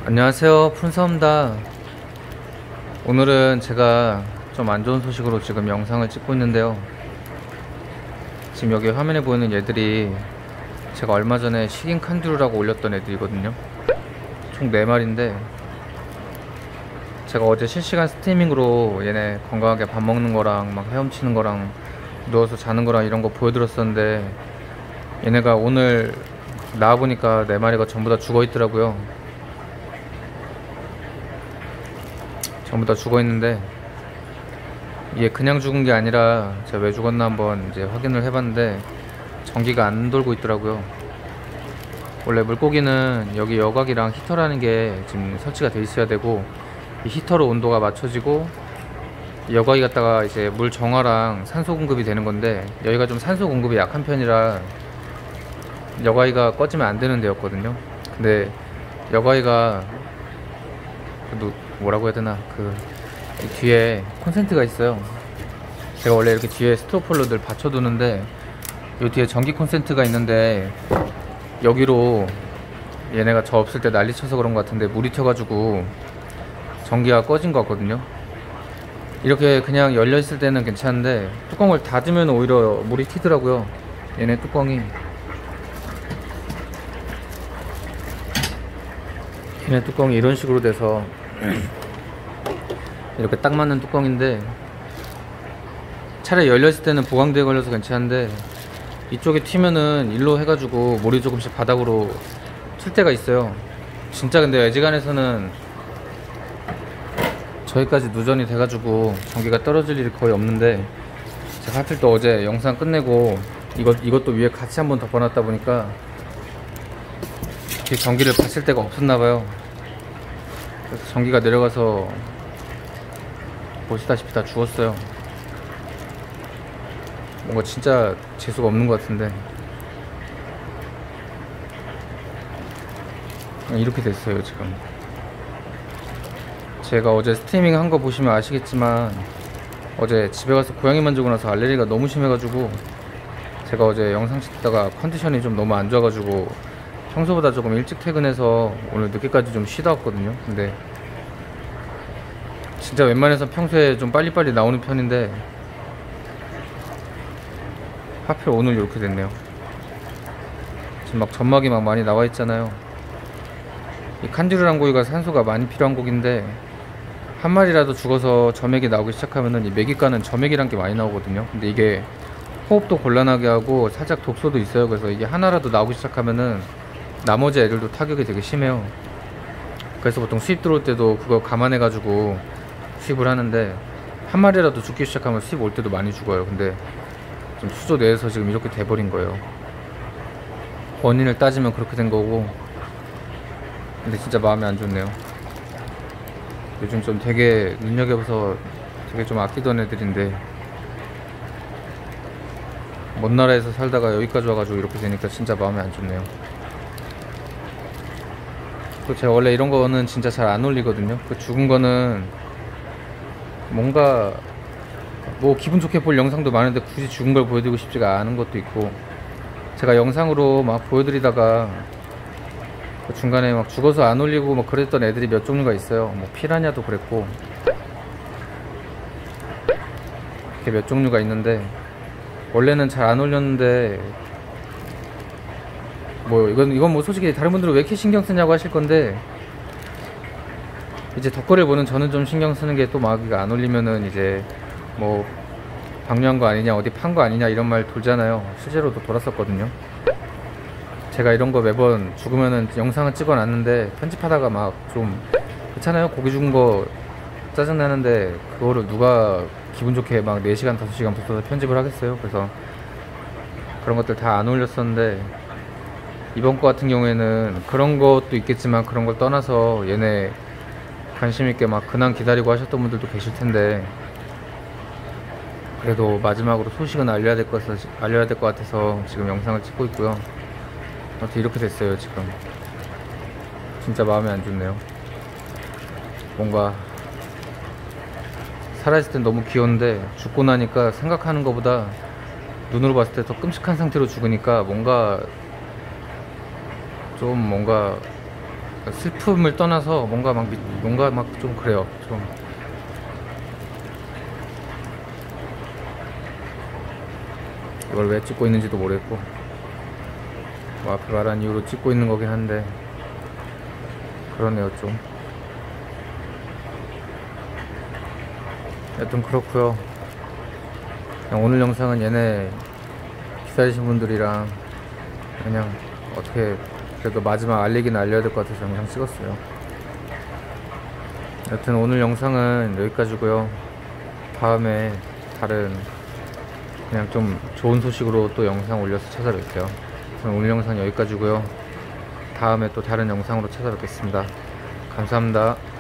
안녕하세요, 푼서입니다. 오늘은 제가 좀 안 좋은 소식으로 지금 영상을 찍고 있는데요. 지금 여기 화면에 보이는 얘들이 제가 얼마 전에 식인 칸두루라고 올렸던 애들이거든요. 총 4마리인데 제가 어제 실시간 스트리밍으로 얘네 건강하게 밥 먹는 거랑 막 헤엄치는 거랑 누워서 자는 거랑 이런 거 보여드렸었는데, 얘네가 오늘 나와보니까 4마리가 전부 다 죽어 있더라고요. 전부 다 죽어 있는데, 이게 그냥 죽은 게 아니라 제가 왜 죽었나 한번 이제 확인을 해봤는데 전기가 안 돌고 있더라고요. 원래 물고기는 여기 여각이랑 히터라는 게 지금 설치가 돼 있어야 되고, 이 히터로 온도가 맞춰지고 여각이 갔다가 이제 물 정화랑 산소 공급이 되는 건데, 여기가 좀 산소 공급이 약한 편이라 여가이가 꺼지면 안 되는 데였거든요. 근데 여가이가 뭐라고 해야 되나, 이 뒤에 콘센트가 있어요. 제가 원래 이렇게 뒤에 스토어폴로 늘 받쳐두는데 이 뒤에 전기 콘센트가 있는데, 여기로 얘네가 저 없을 때 난리쳐서 그런 것 같은데 물이 튀어가지고 전기가 꺼진 것 같거든요. 이렇게 그냥 열려있을 때는 괜찮은데 뚜껑을 닫으면 오히려 물이 튀더라고요. 얘네 뚜껑이, 얘네 뚜껑이 이런 식으로 돼서 이렇게 딱 맞는 뚜껑인데, 차라리 열려있을 때는 보강대에 걸려서 괜찮은데 이쪽에 튀면은 일로 해가지고 물이 조금씩 바닥으로 튈 때가 있어요. 진짜. 근데 애지간해서는 저기까지 누전이 돼가지고 전기가 떨어질 일이 거의 없는데, 제가 하필 또 어제 영상 끝내고 이것도 위에 같이 한번 덮어놨다 보니까 전기를 받칠 데가 없었나봐요. 그래서 전기가 내려가서 보시다시피 다 죽었어요. 뭔가 진짜 재수가 없는 것 같은데 이렇게 됐어요. 지금 제가 어제 스트리밍 한 거 보시면 아시겠지만, 어제 집에 가서 고양이 만지고 나서 알레르기가 너무 심해가지고 제가 어제 영상 찍다가 컨디션이 좀 너무 안 좋아가지고 평소보다 조금 일찍 퇴근해서 오늘 늦게까지 좀 쉬다 왔거든요. 근데 진짜 웬만해서 평소에 좀 빨리빨리 나오는 편인데 하필 오늘 이렇게 됐네요. 지금 막 점막이 막 많이 나와 있잖아요. 이 칸디루란 고기가 산소가 많이 필요한 고기인데, 한 마리라도 죽어서 점액이 나오기 시작하면은 이 메기가는 점액이란 게 많이 나오거든요. 근데 이게 호흡도 곤란하게 하고 살짝 독소도 있어요. 그래서 이게 하나라도 나오기 시작하면은 나머지 애들도 타격이 되게 심해요. 그래서 보통 수입 들어올 때도 그거 감안해 가지고 수입을 하는데, 한 마리라도 죽기 시작하면 수입 올 때도 많이 죽어요. 근데 좀 수조 내에서 지금 이렇게 돼버린 거예요. 원인을 따지면 그렇게 된 거고, 근데 진짜 마음이 안 좋네요. 요즘 좀 되게 눈여겨서 되게 좀 아끼던 애들인데 먼 나라에서 살다가 여기까지 와가지고 이렇게 되니까 진짜 마음이 안 좋네요. 또 제가 원래 이런 거는 진짜 잘 안 올리거든요. 그 죽은 거는 뭔가 뭐 기분 좋게 볼 영상도 많은데 굳이 죽은 걸 보여드리고 싶지가 않은 것도 있고, 제가 영상으로 막 보여드리다가 그 중간에 막 죽어서 안 올리고 막 그랬던 애들이 몇 종류가 있어요. 뭐 피라냐도 그랬고 이렇게 몇 종류가 있는데, 원래는 잘 안 올렸는데 뭐 이건 뭐 솔직히 다른 분들은 왜 이렇게 신경 쓰냐고 하실 건데, 이제 덧글을 보는 저는 좀 신경 쓰는 게, 또 막 이거 안 올리면은 이제 뭐 방류한 거 아니냐, 어디 판 거 아니냐 이런 말 돌잖아요. 실제로도 돌았었거든요. 제가 이런 거 매번 죽으면은 영상을 찍어 놨는데 편집하다가 막 좀 그렇잖아요. 고기 죽은 거 짜증나는데 그거를 누가 기분 좋게 막 4시간 5시간 붙어서 편집을 하겠어요. 그래서 그런 것들 다 안 올렸었는데, 이번 거 같은 경우에는 그런 것도 있겠지만 그런 걸 떠나서 얘네 관심 있게 막 근황 기다리고 하셨던 분들도 계실 텐데, 그래도 마지막으로 소식은 알려야 될 것 같아서 지금 영상을 찍고 있고요. 아무튼 이렇게 됐어요. 지금 진짜 마음이 안 좋네요. 뭔가 살아있을 땐 너무 귀여운데 죽고 나니까 생각하는 것보다 눈으로 봤을 때 더 끔찍한 상태로 죽으니까 뭔가 슬픔을 떠나서 뭔가 막 좀 그래요. 좀 이걸 왜 찍고 있는지도 모르겠고, 뭐 앞에 말한 이유로 찍고 있는 거긴 한데 그러네요 좀. 여튼 그렇고요. 그냥 오늘 영상은 얘네 기다리신 분들이랑 그냥 어떻게 그래도 마지막 알리기는 알려야 될 것 같아서 영상 찍었어요. 여튼 오늘 영상은 여기까지고요. 다음에 다른 그냥 좀 좋은 소식으로 또 영상 올려서 찾아뵐게요. 오늘 영상 여기까지고요. 다음에 또 다른 영상으로 찾아뵙겠습니다. 감사합니다.